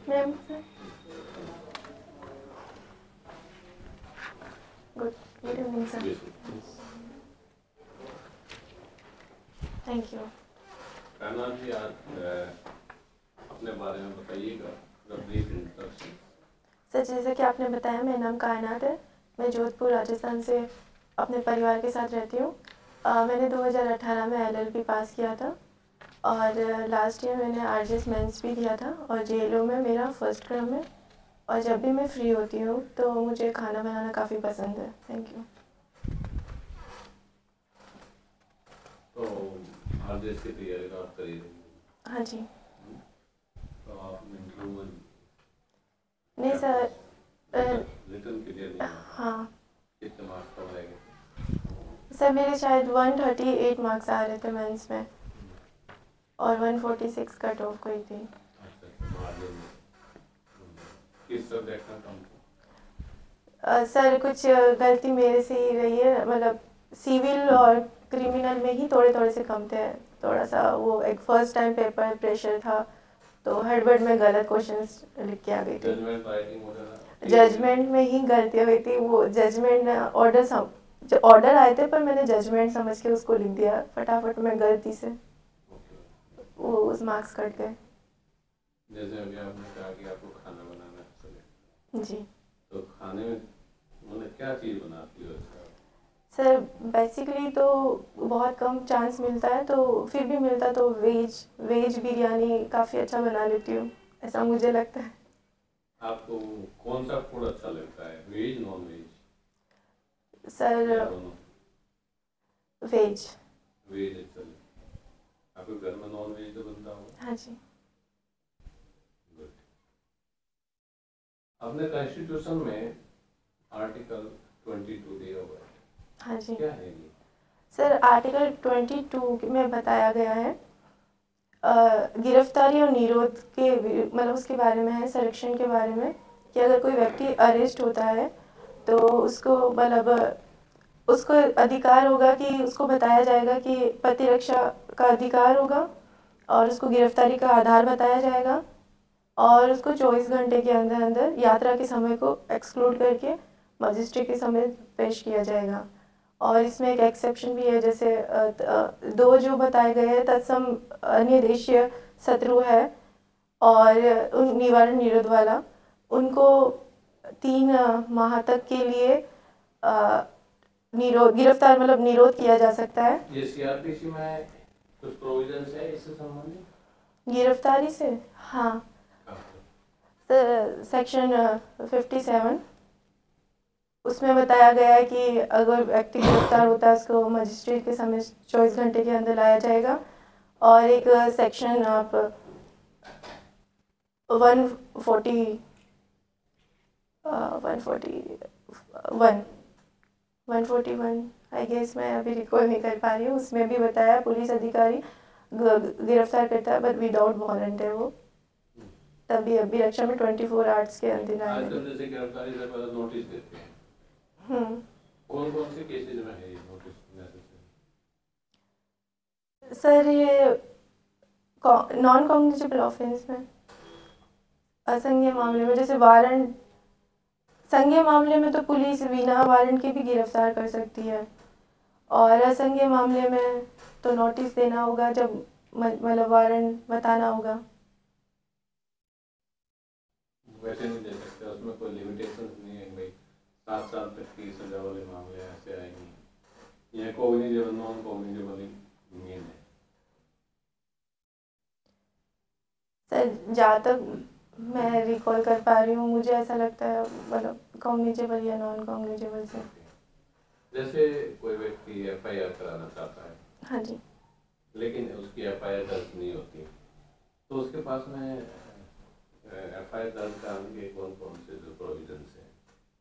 Ma'am good evening sir. Thank you. Kaynat ji, आज अपने बारे में बताइएगा, ब्रीफ इंट्रोडक्शन। सर जैसे कि आपने बताया, मेरा नाम कायनात है। मैं जोधपुर राजस्थान से अपने परिवार के साथ रहती हूँ। मैंने 2018 में LLB पास किया था और लास्ट ईयर मैंने RGS मेंस भी दिया था और JLO में मेरा फर्स्ट क्रम है। और जब भी मैं फ्री होती हूँ तो मुझे खाना बनाना काफ़ी पसंद है। Thank you. तो RGS की तैयारी तो आप कर ही रही हैं? हाँ जी। तो आप इंटरव्यू नहीं सर, रिटर्न क्लियर नहीं हुआ? हाँ कितने मार्क्स कम रह गए? सर मेरे शायद 138 मार्क्स आ रहे थे मेंस में और 146 कट ऑफ गई थी। किस सब्जेक्ट में कम? सर कुछ गलती मेरे से ही रही है, मतलब सिविल और क्रिमिनल में ही थोड़े थोड़े से कम थे। थोड़ा सा वो एक फर्स्ट टाइम पेपर प्रेशर था तो हड़बड़ में गलत क्वेश्चंस लिख के आ गई थी। जजमेंट राइटिंग वगैरह? जजमेंट में ही गलती हुई थी। वो जजमेंट ऑर्डर आए थे पर मैंने जजमेंट समझ के उसको लिख दिया फटाफट में गलती से, वो उस मार्क्स कट गए। जैसे अभी आपने कहा कि आपको खाना बनाना पसंद है, जी तो खाने में मतलब क्या चीज़ बनाती हो? सर बेसिकली तो बहुत कम चांस मिलता है, तो फिर भी मिलता तो वेज बिरयानी काफ़ी अच्छा बना लेती हूँ, ऐसा मुझे लगता है। आपको कौन सा फूड अच्छा लगता है, veg non veg? Sir veg. Veg अच्छा लगता है। आपके घर में नॉन वेज तो बनता होगा? हाँ जी। गुड। अपने कॉन्स्टिट्यूशन में आर्टिकल 22 दिया हुआ है। हाँ जी। क्या है ये? सर आर्टिकल 22 में बताया गया है गिरफ्तारी और निरोध के मतलब उसके बारे में है, संरक्षण के बारे में, कि अगर कोई व्यक्ति अरेस्ट होता है तो उसको मतलब उसको अधिकार होगा कि उसको बताया जाएगा कि प्रतिरक्षा का अधिकार होगा और उसको गिरफ्तारी का आधार बताया जाएगा और उसको 24 घंटे के अंदर अंदर यात्रा के समय को एक्सक्लूड करके मजिस्ट्रेट के समय पेश किया जाएगा। और इसमें एक एक्सेप्शन भी है, जैसे दो जो बताए गए हैं तत्सम अन्य देशीय शत्रु है और उन निवारण निरोध वाला, उनको 3 माह तक के लिए गिरफ्तार मतलब निरोध किया जा सकता है। ये CRPC में कुछ प्रोविजंस है इससे संबंधित? गिरफ्तारी से? हाँ सर, सेक्शन 57 उसमें बताया गया है कि अगर व्यक्ति गिरफ्तार होता है उसको मजिस्ट्रेट के सामने 24 घंटे के अंदर लाया जाएगा। और एक सेक्शन आप 141 आई गेस, मैं अभी रिकॉल नहीं कर पा रही हूँ, उसमें भी बताया पुलिस अधिकारी गिरफ्तार करता है बट विदाउट वारंट है वो, तभी अभी रक्षा में 24 आवर्स के अंदर आएगा। आजकल जैसे गिरफ्तारी से पहले नोटिस देते हैं, कौन कौन से केसेस में है ये नोटिस नेसेसरी? सर ये नॉन कॉग्निजेबल ऑफेंस में, असंज्ञेय मामले में, जैसे वारंट, संज्ञेय मामले में तो पुलिस बिना वारंट के भी गिरफ्तार कर सकती है और असंज्ञेय मामले में तो नोटिस देना होगा, जब मतलब वारंट बताना होगा। वैसे नहीं दे सकते, उसमें कोई लिमिटेशंस नहीं है भाई 7 साल तक की सजा वाले मामले ऐसे आएंगे? ये कॉग्निजेबल नॉन कॉग्निजेबल मेन है? सर जहाँ तक मैं रिकॉल कर पा रही हूँ मुझे ऐसा लगता है मतलब कॉग्निजेबल या नॉन कॉग्निजेबल से। जैसे कोई व्यक्ति FIR कराना चाहता है, हाँ जी, लेकिन उसकी FIR दर्ज नहीं होती, तो उसके पास में FIR दर्ज कराने के कौन कौन से जो प्रोविजंस हैं?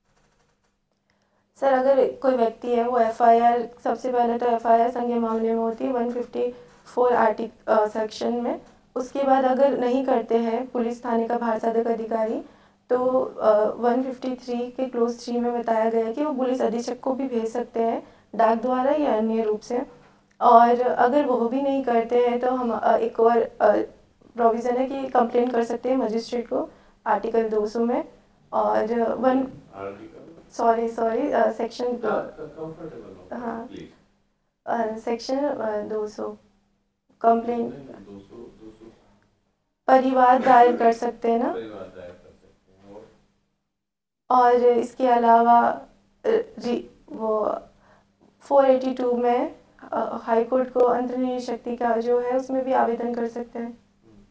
सर अगर कोई व्यक्ति है वो FIR, सबसे पहले तो FIR संज्ञेय मामले में होती है 154 सेक्शन में। उसके बाद अगर नहीं करते हैं पुलिस थाने का भार साधक अधिकारी तो 153 के क्लोज 3 में बताया गया है कि वो पुलिस अधीक्षक को भी भेज सकते हैं डाक द्वारा या अन्य रूप से। और अगर वो भी नहीं करते हैं तो हम एक और प्रोविज़न है कि कंप्लेन कर सकते हैं मजिस्ट्रेट को आर्टिकल 200 में, और one article sorry section comfortable हो हाँ प्लीज। सेक्शन 200 कंप्लेंट 200 200 परिवाद दायर कर सकते हैं ना। परिवार दायर कर सकते हैं। और इसके अलावा वो 482 में हाई कोर्ट को अंतर्निहित शक्ति का जो है उसमें भी आवेदन कर सकते हैं।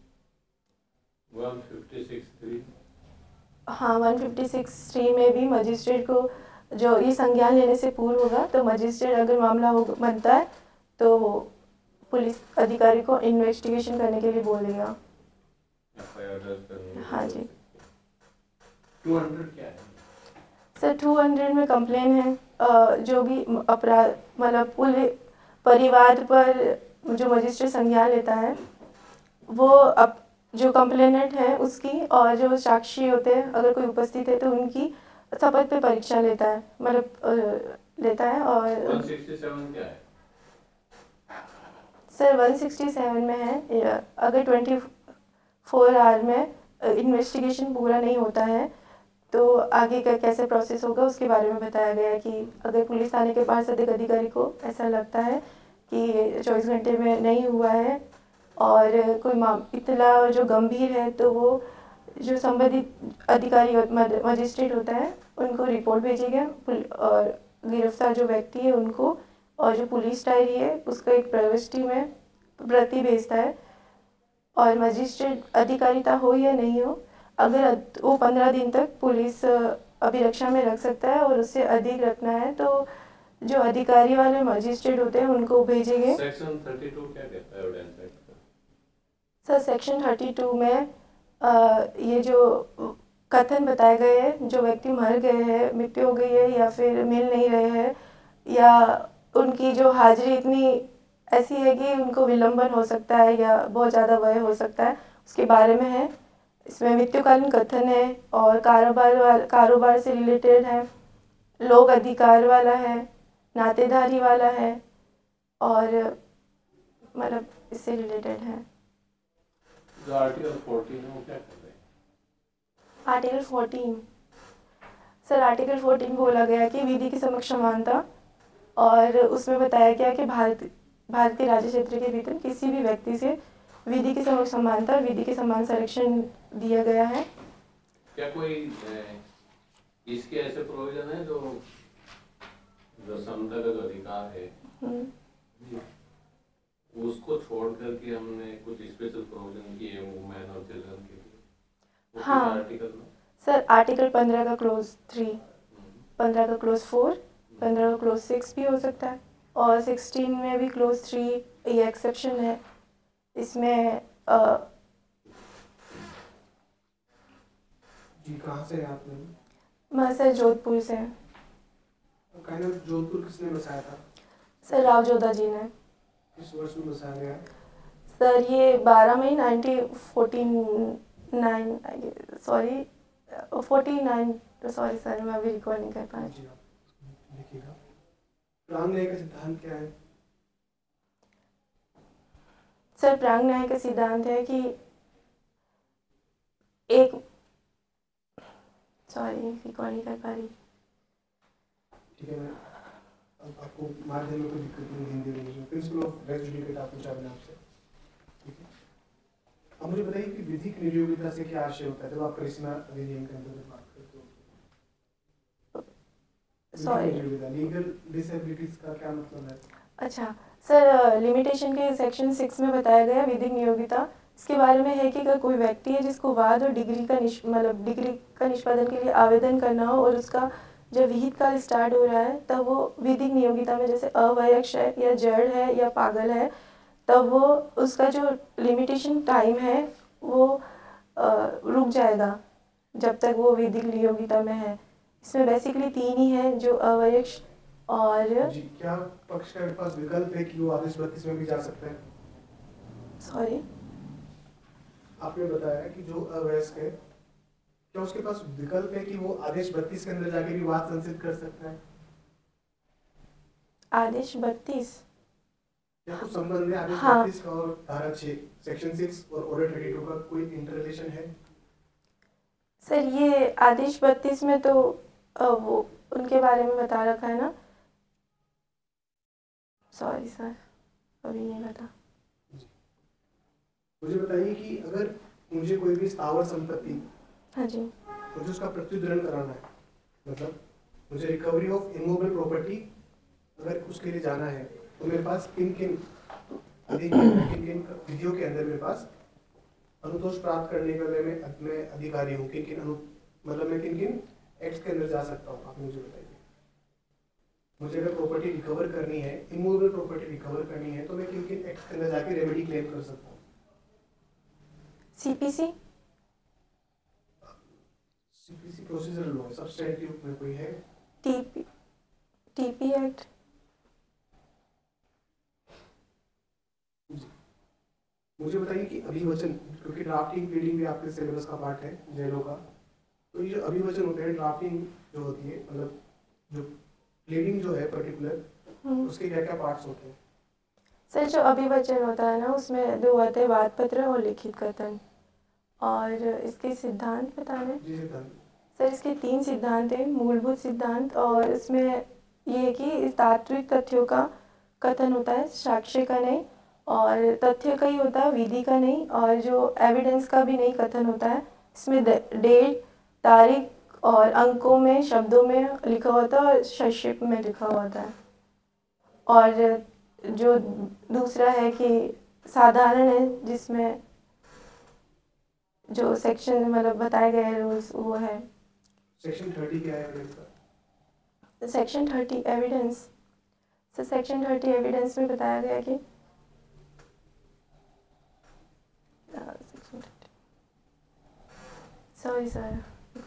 156(3) हाँ 156(3) में भी मजिस्ट्रेट को जो ये संज्ञान लेने से पूर्व होगा, तो मजिस्ट्रेट अगर मामला हो बनता है तो पुलिस अधिकारी को इन्वेस्टिगेशन करने के लिए बोलेगा। एफआईआर दर्ज करने। हाँ जी 200 क्या है? सर 200 में कंप्लेन है जो भी अपराध मतलब परिवार पर जो मजिस्ट्रेट संज्ञान लेता है वो अब जो कंप्लेनेंट है उसकी और जो साक्षी होते हैं अगर कोई उपस्थित है तो उनकी शपथ पे परीक्षा लेता है, मतलब लेता है। और 167 क्या है? सर 167 में है अगर 24 आवर में इन्वेस्टिगेशन पूरा नहीं होता है तो आगे का कैसे प्रोसेस होगा उसके बारे में बताया गया है कि अगर पुलिस थाने के पास अधिकारी को ऐसा लगता है कि 24 घंटे में नहीं हुआ है और कोई इतला जो गंभीर है तो वो जो संबंधित अधिकारी मजिस्ट्रेट होता है उनको रिपोर्ट भेजेगा और गिरफ्तार जो व्यक्ति है उनको, और जो पुलिस डायरी है उसका एक प्रविष्टि में प्रति भेजता है। और मजिस्ट्रेट अधिकारिता हो या नहीं हो अगर वो 15 दिन तक पुलिस अभिरक्षा में रख सकता है और उससे अधिक रखना है तो जो अधिकारी वाले मजिस्ट्रेट होते हैं उनको भेजेंगे। सेक्शन 32 क्या कहता है एविडेंस एक्ट का? सर सेक्शन 32 में ये जो कथन बताए गए हैं जो व्यक्ति मर गए हैं, मृत्यु हो गई है या फिर मिल नहीं रहे हैं या उनकी जो हाजिरी इतनी ऐसी है कि उनको विलंबन हो सकता है या बहुत ज़्यादा व्यय हो सकता है उसके बारे में है। इसमें मृत्युकालीन कथन है और कारोबार से रिलेटेड है, लोक अधिकार वाला है, नातेदारी वाला है और मतलब इससे रिलेटेड है। जो आर्टिकल 14 है वो क्या कर रहे हैं? आर्टिकल 14 सर आर्टिकल 14 बोला गया कि विधि की समक्ष समानता, और उसमें बताया गया कि भारत के राज्य क्षेत्र के भीतर किसी भी व्यक्ति से विधि की समक्ष समानता और विधि के समान संरक्षण दिया गया है। क्या कोई इसके ऐसे प्रोविजन है जो समता का जो अधिकार है उसको छोड़ करके हमने कुछ स्पेशल प्रोविजन किए वुमेन और चिल्ड्रन के लिए? हाँ आर्टिकल में सर आर्टिकल 15 का क्लोज 3, 15 का क्लोज 4, 15 का क्लोज 6 भी हो सकता है और 16 में भी क्लोज 3 ये एक्सेप्शन है। इसमें जी कहाँ से हैं आप? मैं सर जोधपुर से। कहना जोधपुर किसने बसाया था? सर राव जोधा जी ने। किस वर्ष में बसाया गया? सर ये 12 मई 1949 सॉरी 49 सॉरी सर मैं अभी रिकॉर्ड नहीं कर पाई। जी आप लिखिएगा। प्रांग न्याय का सिद्धांत क्या है? सर प्रांग न्याय का सिद्धांत है कि एक सॉरी रिकॉर्ड नहीं कर पा रही। ठीक है, मैं अब आपको माध्यम में कोई दिक्कत नहीं, हिंदी में प्रिंसिपल ऑफ रेस जुडिकेट आप पूछा मैंने आपसे, ठीक है। अब मुझे बताइए कि विधिक निर्योग्यता से क्या आशय होता है जब आप करिश्मा अधिनियम के अंतर्गत बात करते हो? सॉरी लीगल डिसेबिलिटीज का क्या मतलब है? अच्छा सर लिमिटेशन के सेक्शन 6 में बताया गया विधिक नियोगिता इसके बारे में है कि अगर कोई व्यक्ति है जिसको वाद और डिग्री का निष्पादन के लिए आवेदन करना हो और उसका जब विहित काल स्टार्ट हो रहा है तब वो विधिक नियोगिता में जैसे अवयक्ष है या जड़ है या पागल है तब वो उसका जो लिमिटेशन टाइम है वो रुक जाएगा जब तक वो विधिक नियोगिता में है। इसमें बेसिकली 3 ही है जो अवयक्ष और जी क्या पक्ष के पास विकल्प है कि वो आदेश 32 में भी जा सकते हैं? सॉरी आपने बताया कि जो अवयस्क है क्या उसके पास विकल्प है कि वो आदेश 32 के अंदर जाके भी वाद संसिद्ध कर सकता है? आदेश 32 या कुछ संबंध है आदेश हाँ। 32 का और धारा 6 सेक्शन 6 और ऑर्डर 32 का कोई इंटररिलेशन है? सर ये आदेश 32 में तो वो उनके बारे में बता रखा है ना। सॉरी सर, अभी नहीं पता। मुझे बताइए कि अगर मुझे कोई भी स्थावर संपत्ति, हाँ जी, मुझे उसका प्रत्युद्धरण कराना है, मतलब मुझे रिकवरी ऑफ इमूवेबल प्रॉपर्टी अगर उसके लिए जाना है, तो मेरे पास किन किन विधियों के अंदर मेरे पास अनुतोष प्राप्त करने के लिए मैं अधिकारी हूँ, किन किन मतलब मैं किन किन एक्ट्स के अंदर जा सकता हूँ, आप मुझे बताइए। मुझे अगर प्रॉपर्टी रिकवर करनी है, इमूवेबल प्रॉपर्टी रिकवर करनी है, तो मैं किन किन एक्ट्स के अंदर जाके रेमेडी क्लेम कर सकता हूँ? सीपीसी प्रोसीजरल लॉ, सब्सटैंटिव में कोई है? TP act. मुझे बताइए कि अभिवचन, क्योंकि ड्राफ्टिंग प्लीडिंग भी आपके सिलेबस का पार्ट है जेलों का, तो ये जो अभिवचन होते हैं, ड्राफ्टिंग जो होती है, मतलब जो प्लीडिंग जो है पर्टिकुलर, उसके क्या क्या पार्ट्स होते हैं? सर जो अभिवचन होता है ना, उसमें दो होते हैं, वाद पत्र और लिखित कथन। और इसके सिद्धांत बताने? जी सिद्धांत। सर इसके 3 सिद्धांत हैं, मूलभूत सिद्धांत, और इसमें ये है कि तात्विक तथ्यों का कथन होता है, साक्ष्य का नहीं, और तथ्य का ही होता है, विधि का नहीं, और जो एविडेंस का भी नहीं कथन होता है। इसमें डेट, तारीख और अंकों में, शब्दों में लिखा होता है और संक्षिप्त में लिखा होता है। और जो दूसरा है कि साधारण है, जिसमें जो सेक्शन मतलब बताए गए रूल्स वो है। सेक्शन 30 क्या है एविडेंस का? Section 30 evidence, sir section 30 evidence में बताया गया कि सॉरी सर,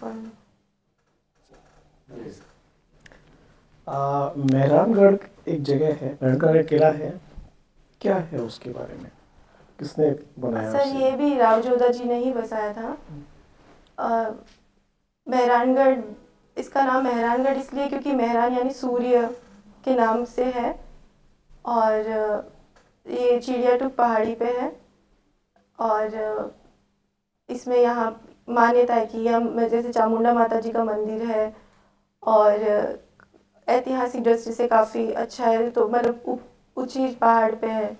मेहरानगढ़ एक जगह है, मेहरानगढ़ किला है, क्या है उसके बारे में, किसने बनाया? सर ये भी राव जोधा जी ने ही बसाया था। मेहरानगढ़, इसका नाम मेहरानगढ़ इसलिए क्योंकि मेहरान यानी सूर्य के नाम से है, और ये चिड़ियाटूप पहाड़ी पे है। और इसमें यहाँ मान्यता है कि हम जैसे चामुंडा माता जी का मंदिर है, और ऐतिहासिक दृष्टि से काफ़ी अच्छा है, तो मतलब ऊंची पहाड़ पे है।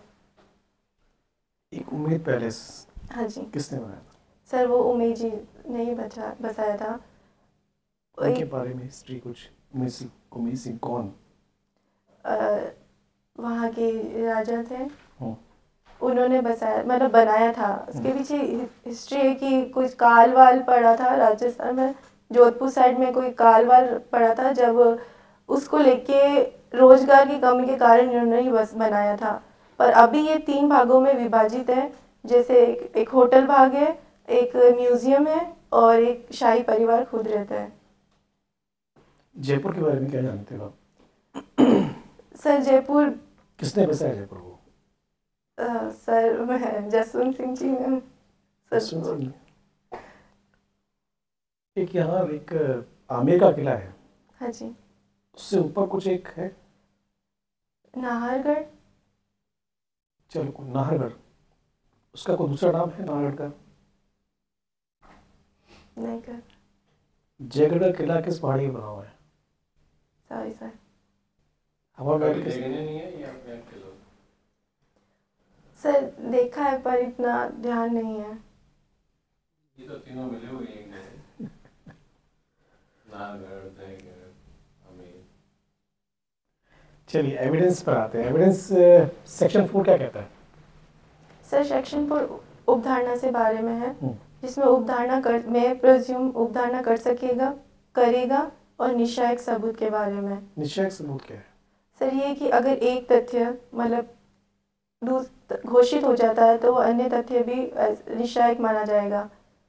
एक उम्मीद पैलेस, हाँ जी, किसने बनाया था? सर वो उमेश जी ने ही बसाया था। उनके बारे में हिस्ट्री कुछ? उमेश सिंह कौन? वहाँ के राजा थे, उन्होंने बसाया, मतलब बनाया था। उसके पीछे हिस्ट्री है कि कुछ काल वाल पड़ा था राजस्थान में, जोधपुर साइड में कोई काल वाल पड़ा था, जब उसको लेके रोजगार की कमी के कारण इन्होंने ही बस बनाया था। पर अभी ये 3 भागों में विभाजित है, जैसे एक होटल भाग है, एक म्यूजियम है, और एक शाही परिवार खुद रहता है। जयपुर के बारे में क्या जानते हो आप? सर जयपुर किसने बसाया जयपुर को? सर मैं जसवंत सिंह जी ने। जसवंत सिंह। एक यहाँ एक आमेर का किला है। हाँ जी। उससे ऊपर कुछ एक है नाहरगढ़। चलो नाहरगढ़, उसका कोई दूसरा नाम है नाहरगढ़ का? नहीं कर। जयगढ़ का किला किस पहाड़ी में बना हुआ है? Sorry sir. हवागढ़ किस? नहीं है या मैं किलो? सर देखा है पर इतना ध्यान नहीं है। ये तो तीनों मिले हुए हैं। नाहरगढ़, जयगढ़, आमेर। चलिए एविडेंस पर आते हैं। एविडेंस सेक्शन 4 क्या कहता है? सर सेक्शन 4 उपधारणा से बारे में है, जिसमें मैं प्रेज्यूम उपधारणा कर सकेगा, करेगा, और निश्चायक सबूत के बारे में। निश्चायक सबूत क्या है? सर ये कि अगर एक तथ्य मतलब घोषित हो जाता है तो अन्य तथ्य भी निश्चायक माना जाएगा।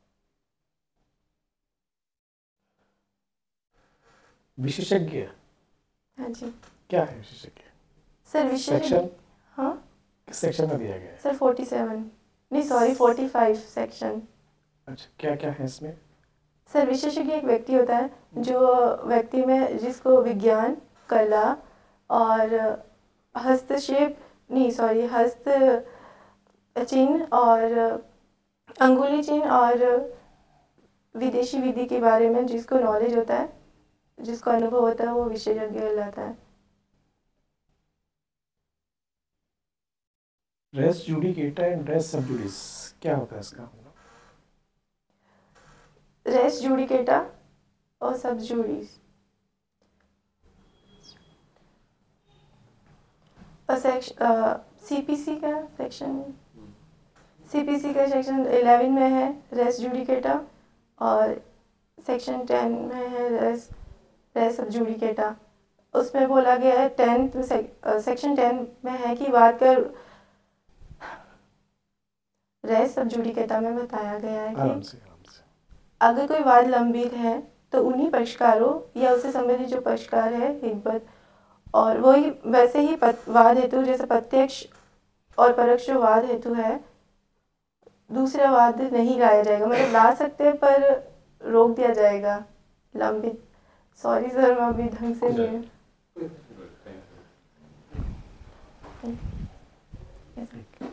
विशेषज्ञ? हाँ जी। क्या है विशेषज्ञ? सर विशेषज्ञ, सेक्शन? हाँ किस सेक्शन में दिया गया है? सर 47 नहीं सॉरी 45 सेक्शन। अच्छा, क्या क्या है इसमें? सर विशेषज्ञ एक व्यक्ति होता है जो व्यक्ति में जिसको विज्ञान, कला और हस्त चिन्ह और अंगुली चिन्ह और विदेशी विधि के बारे में जिसको नॉलेज होता है, जिसको अनुभव होता है, वो विशेषज्ञ कहलाता है। रेस जुडिकेटा एंड रेस सब जुडिस क्या होता है इसका? रेस जुडिकेटा और सब जुडिस सीपीसी का सेक्शन 11 में है रेस जुडिकेटा, और सेक्शन 10 में है रेस सब जुडिकेटा। उसमें बोला गया है सेक्शन 10 में है कि वाद का रेस सब जुडिकेटा में बताया गया है कि अगर कोई वाद लंबित है तो उन्हीं पक्षकारों या उससे संबंधित जो पक्षकार है हितबद्ध, और वही वैसे ही वाद हेतु जैसे प्रत्यक्ष और परोक्ष जो वाद हेतु है, दूसरा वाद नहीं लाया जाएगा, मतलब ला सकते हैं पर रोक दिया जाएगा लंबित। सॉरी सर, मैं अभी ढंग से नहीं